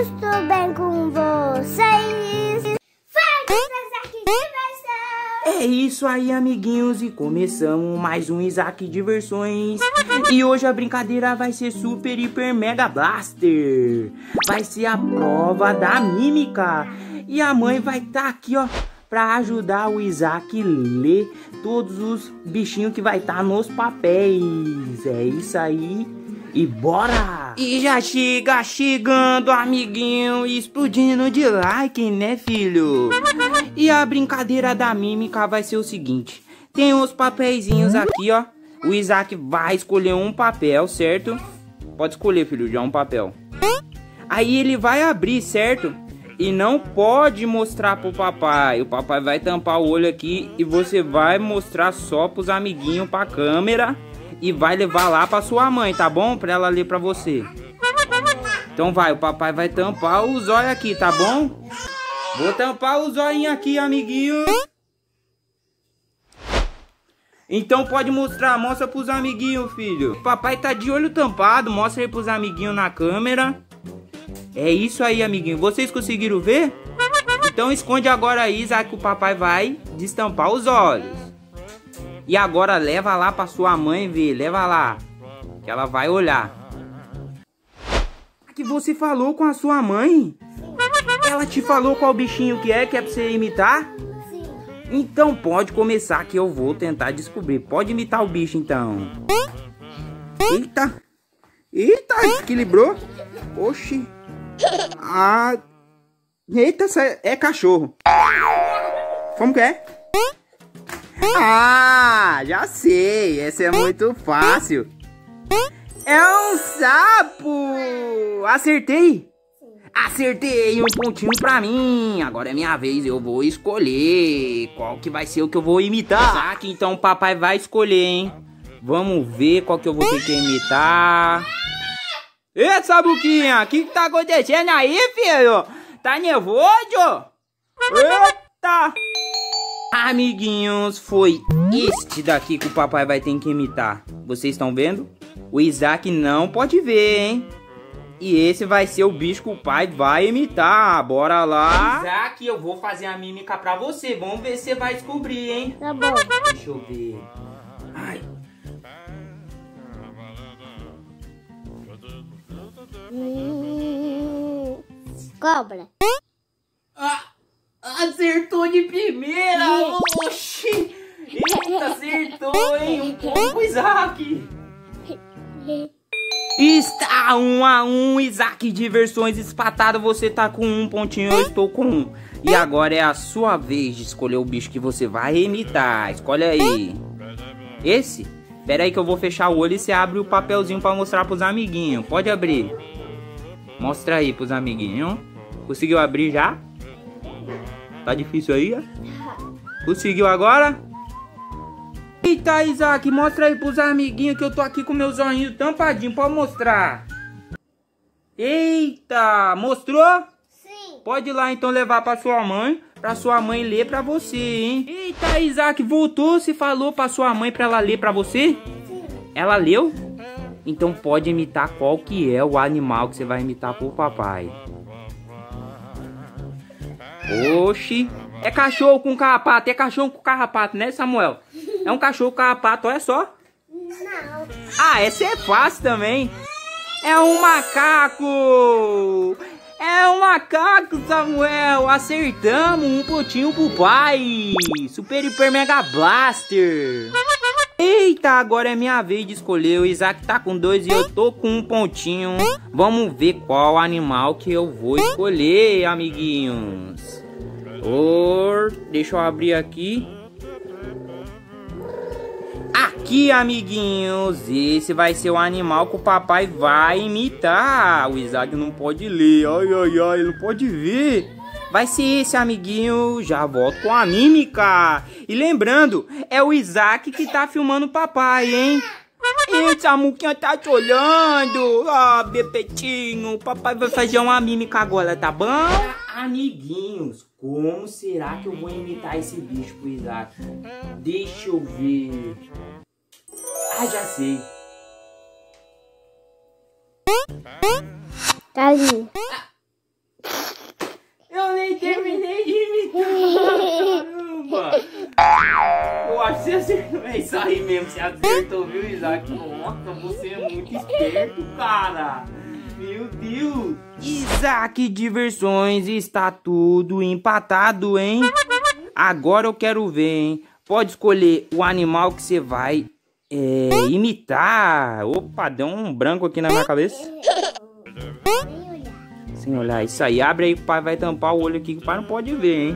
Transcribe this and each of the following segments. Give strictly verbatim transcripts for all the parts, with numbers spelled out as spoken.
amiguinhos, tudo bem com vocês? Fala, Isaac Diversão! É isso aí, amiguinhos, e começamos mais um Isaac Diversões. E hoje a brincadeira vai ser Super Hiper Mega Blaster. Vai ser a prova da mímica. E a mãe vai estar tá aqui, ó, pra ajudar o Isaac a ler todos os bichinhos que vai estar tá nos papéis. É isso aí. E bora! E já chega chegando, amiguinho, explodindo de like, né, filho? E a brincadeira da mímica vai ser o seguinte. Tem uns papeizinhos aqui, ó. O Isaac vai escolher um papel, certo? Pode escolher, filho, já um papel. Aí ele vai abrir, certo? E não pode mostrar pro papai. O papai vai tampar o olho aqui e você vai mostrar só pros amiguinhos, pra câmera. E vai levar lá pra sua mãe, tá bom? Pra ela ler pra você. Então vai, o papai vai tampar os olhos aqui, tá bom? Vou tampar os olhinhos aqui, amiguinho. Então pode mostrar, mostra pros amiguinhos, filho. O papai tá de olho tampado, mostra aí pros amiguinhos na câmera. É isso aí, amiguinho. Vocês conseguiram ver? Então esconde agora aí, já que o papai vai destampar os olhos. E agora leva lá pra sua mãe ver, leva lá, que ela vai olhar. Que você falou com a sua mãe? Ela te falou qual bichinho que é, que é pra você imitar? Sim. Então pode começar que eu vou tentar descobrir. Pode imitar o bicho então. Eita. Eita, desequilibrou. Oxi. Ah. Eita, é cachorro. Como que é? Ah, já sei. Essa é muito fácil. É um sapo. Acertei? Acertei, um pontinho pra mim. Agora é minha vez, eu vou escolher qual que vai ser o que eu vou imitar. Tá, que então o papai vai escolher, hein? Vamos ver qual que eu vou ter que imitar. Ei, Sabuquinha, o que que tá acontecendo aí, filho? Tá nervoso? Eita! Amiguinhos, foi este daqui que o papai vai ter que imitar. Vocês estão vendo? O Isaac não pode ver, hein? E esse vai ser o bicho que o pai vai imitar. Bora lá. Isaac, eu vou fazer a mímica pra você. Vamos ver se você vai descobrir, hein? Tá bom. Deixa eu ver. Ai. Hum, cobra. Ah, acertou de primeira. Oxi. Eita, acertou, hein? Um ponto pro Isaac. Está um a um, Isaac Diversões espatado. Você tá com um pontinho, eu estou com um. E agora é a sua vez de escolher o bicho que você vai imitar. Escolhe aí. Esse? Pera aí que eu vou fechar o olho e você abre o papelzinho pra mostrar pros amiguinhos. Pode abrir. Mostra aí pros amiguinhos. Conseguiu abrir já? Tá difícil aí? Conseguiu agora? Eita, Isaac, mostra aí pros amiguinhos que eu tô aqui com meus olhinhos tampadinhos. Pode mostrar. Eita, mostrou? Sim. Pode ir lá então levar pra sua mãe, pra sua mãe ler pra você, hein? Eita, Isaac, voltou, se falou pra sua mãe pra ela ler pra você? Sim. Ela leu? Então pode imitar qual que é o animal que você vai imitar pro papai. Oxi. É cachorro com carrapato, é cachorro com carrapato, né, Samuel? É um cachorro com carrapato, olha só. Não. Ah, essa é fácil também. É um macaco. É um macaco, Samuel. Acertamos, um pontinho pro pai. Super Hiper Mega Blaster. Eita, agora é minha vez de escolher. O Isaac tá com dois e eu tô com um pontinho. Vamos ver qual animal que eu vou escolher, amiguinhos. Oh, deixa eu abrir aqui. Aqui, amiguinhos, esse vai ser o animal que o papai vai imitar. O Isaac não pode ler, ai, ai, ai, ele não pode ver. Vai ser esse, amiguinho, já volto com a mímica. E lembrando, é o Isaac que tá filmando o papai, hein? Ih, Samuquinha tá te olhando. Ah, bebetinho, o papai vai fazer uma mímica agora, tá bom? Amiguinhos, como será que eu vou imitar esse bicho pro Isaac? Deixa eu ver. Ah, já sei. Tá ali. acho que você acertou. É isso aí mesmo, você acertou, viu, Isaac? Nossa, você é muito esperto, cara. Meu Deus. Isaac Diversões, está tudo empatado, hein? Agora eu quero ver, hein? Pode escolher o animal que você vai é, imitar. Opa, deu um branco aqui na minha cabeça. Sem olhar. Sem olhar, isso aí. Abre aí que o pai vai tampar o olho aqui, que o pai não pode ver, hein?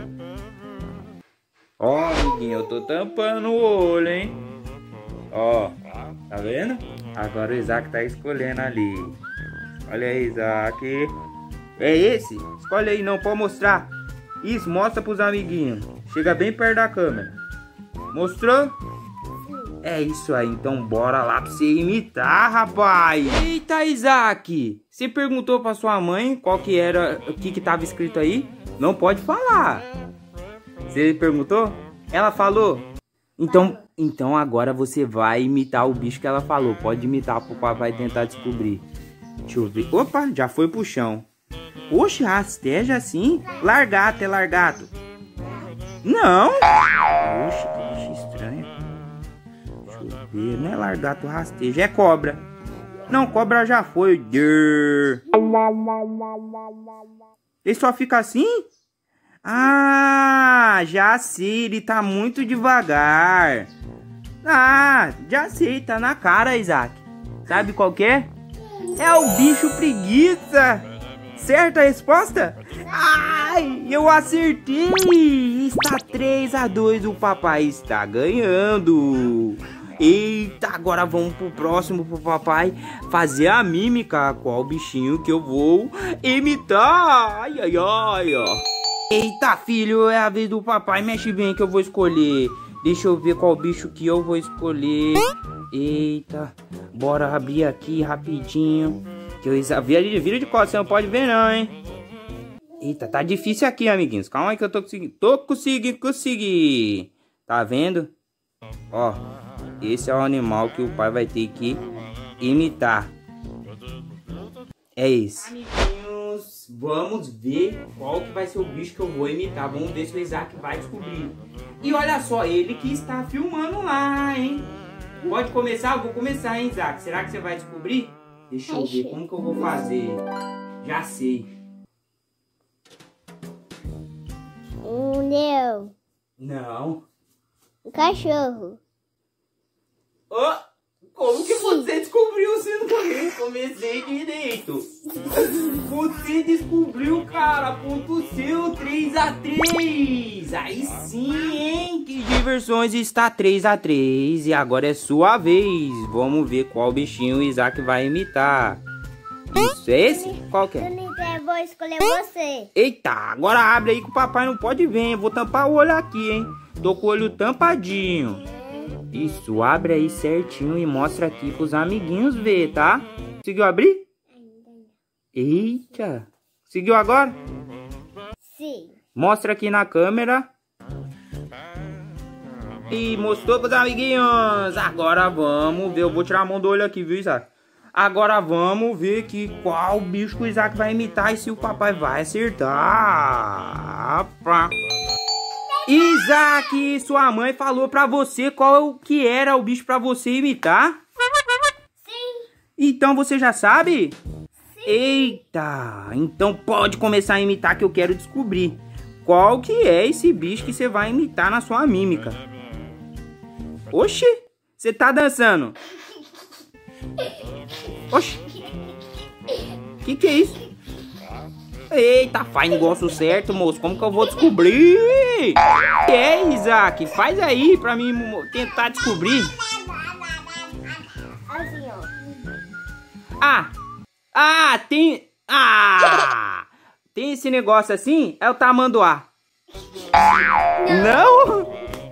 Ó, amiguinho, eu tô tampando o olho, hein? Ó, tá vendo? Agora o Isaac tá escolhendo ali. Olha aí, Isaac. É esse? Escolhe aí, não pode mostrar. Isso, mostra pros amiguinhos. Chega bem perto da câmera. Mostrou? É isso aí, então bora lá pra você imitar, rapaz. Eita, Isaac, você perguntou pra sua mãe qual que era, o que que tava escrito aí? Não pode falar. Você perguntou? Ela falou? Então, então agora você vai imitar o bicho que ela falou. Pode imitar pro papai tentar descobrir. Deixa eu ver. Opa, já foi pro chão. Oxe, rasteja assim? Largato, é largato. Não. Oxe, que bicho estranho. Deixa eu ver. Não é largato, rasteja. É cobra. Não, cobra já foi. Ele só fica assim? Ah, já sei. Ele tá muito devagar. Ah, já sei. Tá na cara, Isaac. Sabe qual que é? É o bicho preguiça. Certa a resposta? Ai, eu acertei. Está três a dois. O papai está ganhando. Eita, agora vamos pro próximo pro papai fazer a mímica. Qual bichinho que eu vou imitar? Ai, ai, ai, ó. Eita, filho, é a vez do papai. Mexe bem que eu vou escolher. Deixa eu ver qual bicho que eu vou escolher. Eita, bora abrir aqui rapidinho. Que eu vira, vira de costas, você não pode ver não, hein? Eita, tá difícil aqui, amiguinhos. Calma aí que eu tô conseguindo. Tô conseguindo, consegui. Tá vendo? Ó, esse é o animal que o pai vai ter que imitar. É esse. Amiguinhos, vamos ver qual que vai ser o bicho que eu vou imitar. Vamos ver se o Isaac vai descobrir. E olha só, ele que está filmando lá, hein? Pode começar? Eu vou começar, hein, Isaac? Será que você vai descobrir? Deixa eu ver como que eu vou fazer. Já sei. Um leão. Não. Um cachorro. Oh, como que você descobriu se não comecei direito? Você descobriu, cara. Ponto seu, três a três. Aí sim, hein? Que Diversões está três a três. E agora é sua vez. Vamos ver qual bichinho o Isaac vai imitar. Isso, é esse? Qual que é? Eu vou escolher você. Eita, agora abre aí que o papai não pode ver, hein? Eu vou tampar o olho aqui, hein? Tô com o olho tampadinho. Isso, abre aí certinho e mostra aqui pros amiguinhos ver, tá? Conseguiu abrir? Eita. Conseguiu agora? Sim. Mostra aqui na câmera. E mostrou pros amiguinhos. Agora vamos ver. Eu vou tirar a mão do olho aqui, viu, Isaac? Agora vamos ver aqui qual bicho que o Isaac vai imitar e se o papai vai acertar. Isaac, sua mãe falou pra você qual que era o bicho pra você imitar? Sim. Então você já sabe? Sim. Eita, então pode começar a imitar que eu quero descobrir. Qual que é esse bicho que você vai imitar na sua mímica? Oxi, você tá dançando? Oxi, que que é isso? Eita, faz negócio certo, moço. Como que eu vou descobrir? Que é, Isaac? Faz aí pra mim tentar descobrir. Assim, ó. Ah, ah, tem... Ah, tem esse negócio assim? É o tamanduá. Não? Não?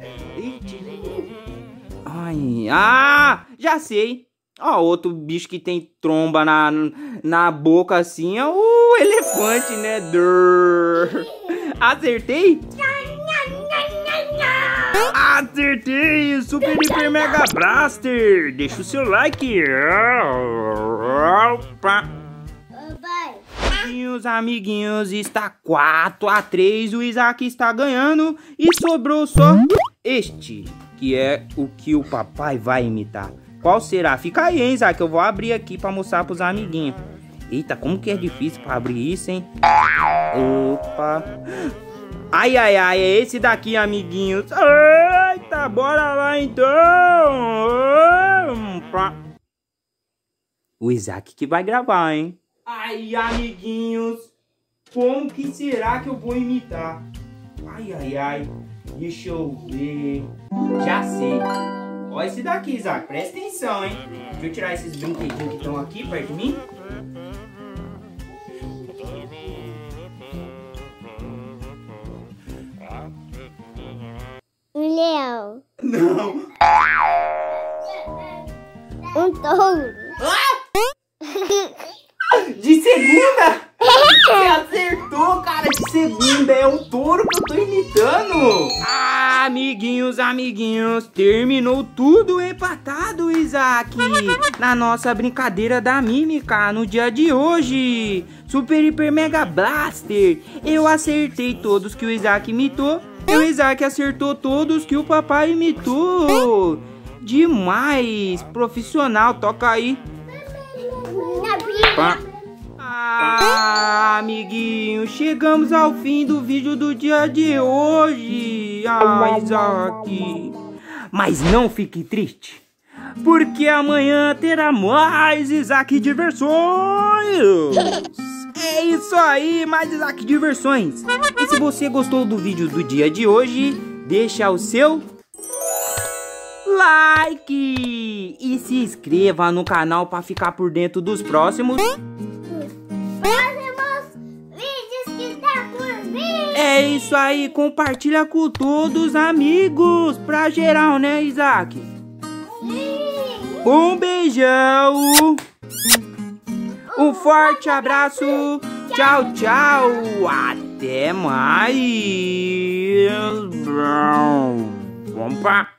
Ai, ah, já sei. Ó, outro bicho que tem tromba na, na boca assim é o elefante, né? Durr. Acertei? Acertei! Super Hiper Mega Blaster! Deixa o seu like! Pai. Amiguinhos, amiguinhos, está quatro a três, o Isaac está ganhando e sobrou só este, que é o que o papai vai imitar. Qual será? Fica aí, hein, Isaac? Eu vou abrir aqui pra mostrar pros amiguinhos. Eita, como que é difícil pra abrir isso, hein? Opa. Ai, ai, ai, é esse daqui, amiguinhos. Eita, bora lá, então. O Isaac que vai gravar, hein? Ai, amiguinhos. Como que será que eu vou imitar? Ai, ai, ai. Deixa eu ver. Já sei. Olha esse daqui, Isaac. Presta atenção, hein? Deixa eu tirar esses brinquedinhos que estão aqui perto de mim. Um leão. Não. Um touro. De segunda? Você acertou, cara. De segunda. É um touro que eu tô imitando. Ah, amiguinhos, amiguinhos. Terminou tudo empatado, Isaac. Na nossa brincadeira da mímica no dia de hoje. Super, hiper, mega blaster. Eu acertei todos que o Isaac imitou. E o Isaac acertou todos que o papai imitou. Demais. Profissional. Toca aí. Pá. Ah, amiguinho, chegamos ao fim do vídeo do dia de hoje. Ah, Isaac. Mas não fique triste, porque amanhã terá mais Isaac Diversões. É isso aí, mais Isaac Diversões. E se você gostou do vídeo do dia de hoje, deixa o seu like e se inscreva no canal para ficar por dentro dos próximos Próximos vídeos que tá por vir. É isso aí, compartilha com todos os amigos pra geral, né, Isaac? Sim. Um beijão, um forte abraço, tchau, tchau, até mais. Vamos pra